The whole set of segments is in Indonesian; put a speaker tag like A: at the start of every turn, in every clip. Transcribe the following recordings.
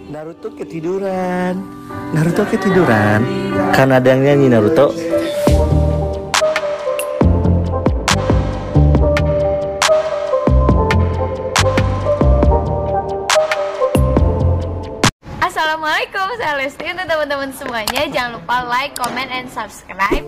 A: Naruto ketiduran. Naruto ketiduran. Kan ada yang nyanyi Naruto.
B: Assalamualaikum, saya Lesti. Untuk teman-teman semuanya, jangan lupa like, comment, and subscribe.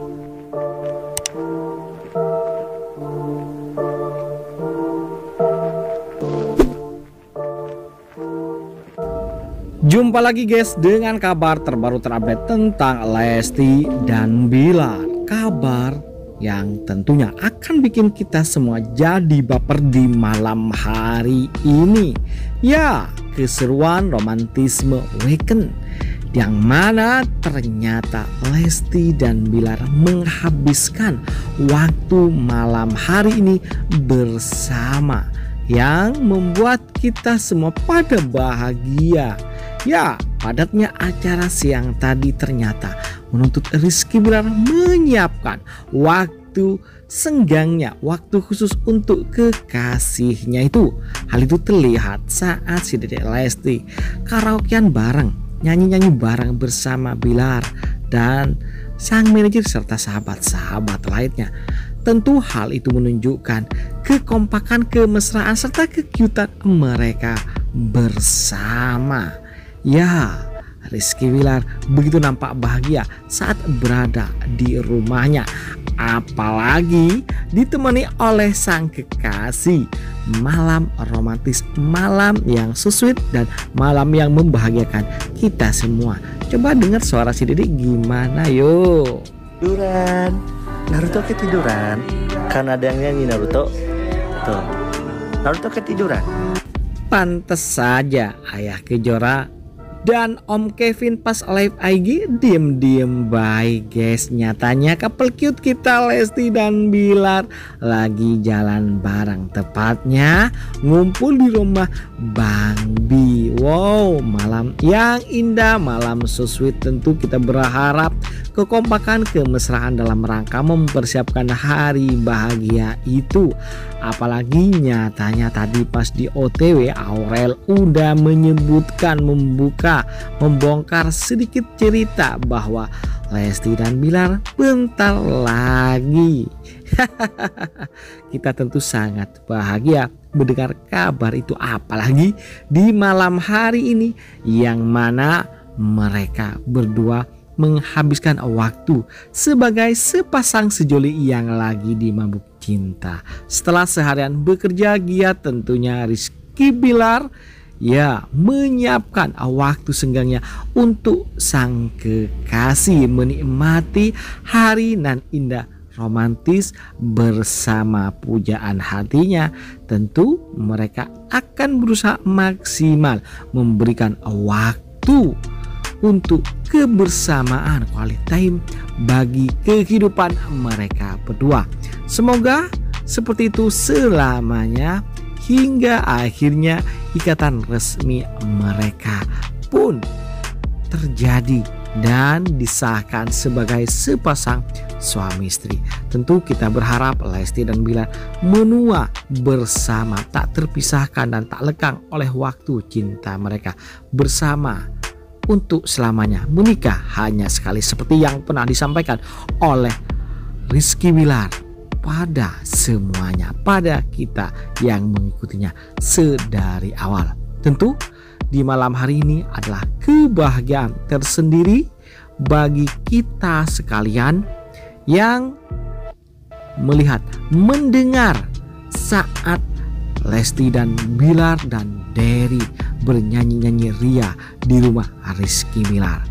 C: Jumpa lagi guys dengan kabar terbaru terupdate tentang Lesti dan Bilar. Kabar yang tentunya akan bikin kita semua jadi baper di malam hari ini. Ya, keseruan romantisme weekend yang mana ternyata Lesti dan Bilar menghabiskan waktu malam hari ini bersama, yang membuat kita semua pada bahagia. Ya, padatnya acara siang tadi ternyata menuntut Rizky Bilar menyiapkan waktu senggangnya, waktu khusus untuk kekasihnya itu. Hal itu terlihat saat si Dedek Lesti karaokean bareng, nyanyi-nyanyi bareng bersama Bilar dan sang manajer serta sahabat-sahabat lainnya. Tentu hal itu menunjukkan kekompakan, kemesraan serta kekiutan mereka bersama. Ya, Rizky Bilar begitu nampak bahagia saat berada di rumahnya, apalagi ditemani oleh sang kekasih. Malam romantis, malam yang so sweet dan malam yang membahagiakan kita semua. Coba dengar suara si Dedek gimana yuk.
A: Tiduran. Naruto ketiduran. Kan ada yang nyanyi Naruto. Tuh. Naruto ketiduran.
C: Pantes saja Ayah Kejora dan Om Kevin pas live IG diem-diem baik guys. Nyatanya couple cute kita Lesti dan Bilar lagi jalan bareng, tepatnya ngumpul di rumah Bang Bi. Wow, malam yang indah, malam so sweet. Tentu kita berharap kekompakan, kemesraan dalam rangka mempersiapkan hari bahagia itu. Apalagi nyatanya tadi pas di OTW Aurel udah menyebutkan, membongkar sedikit cerita bahwa Lesti dan Bilar bentar lagi. Kita tentu sangat bahagia mendengar kabar itu, apalagi di malam hari ini yang mana mereka berdua menghabiskan waktu sebagai sepasang sejoli yang lagi dimabuk cinta. Setelah seharian bekerja giat, tentunya Rizky Bilar ya menyiapkan waktu senggangnya untuk sang kekasih menikmati hari nan indah romantis bersama pujaan hatinya. Tentu mereka akan berusaha maksimal memberikan waktu untuk kebersamaan, quality time bagi kehidupan mereka berdua. Semoga seperti itu selamanya hingga akhirnya ikatan resmi mereka pun terjadi dan disahkan sebagai sepasang suami istri. Tentu kita berharap Lesti dan Bilar menua bersama, tak terpisahkan dan tak lekang oleh waktu cinta mereka bersama untuk selamanya. Menikah hanya sekali seperti yang pernah disampaikan oleh Rizky Bilar pada semuanya, pada kita yang mengikutinya sedari awal. Tentu di malam hari ini adalah kebahagiaan tersendiri bagi kita sekalian yang melihat, mendengar saat Lesti dan Bilar dan Derry bernyanyi-nyanyi ria di rumah Rizky Bilar.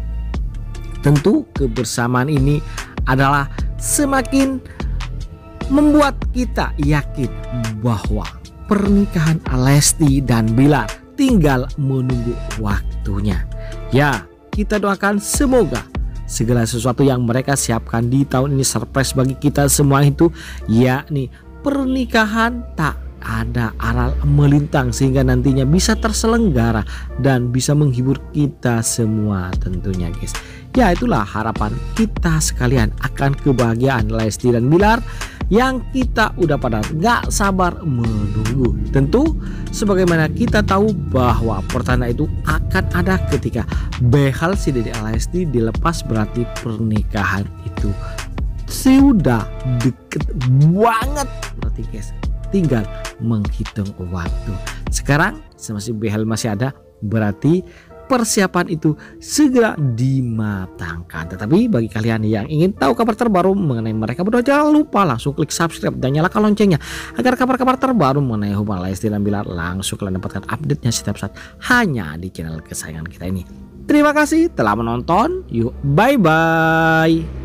C: Tentu kebersamaan ini adalah semakin membuat kita yakin bahwa pernikahan Lesti dan Bilar tinggal menunggu waktunya. Ya, kita doakan semoga segala sesuatu yang mereka siapkan di tahun ini surprise bagi kita semua itu, yakni pernikahan tak ada aral melintang, sehingga nantinya bisa terselenggara dan bisa menghibur kita semua tentunya guys. Ya, itulah harapan kita sekalian akan kebahagiaan Lesti dan Bilar yang kita udah pada gak sabar menunggu. Tentu sebagaimana kita tahu bahwa pertanda itu akan ada ketika behel si Dede Lesti dilepas, berarti pernikahan itu sudah deket banget. Berarti guys, tinggal menghitung waktu. Sekarang masih behel masih ada, berarti persiapan itu segera dimatangkan. Tetapi bagi kalian yang ingin tahu kabar terbaru mengenai mereka berdua, jangan lupa langsung klik subscribe dan nyalakan loncengnya agar kabar-kabar terbaru mengenai hubungan Lesti dan Bilar langsung kalian dapatkan update-nya setiap saat hanya di channel kesayangan kita ini. Terima kasih telah menonton. Yuk, bye bye.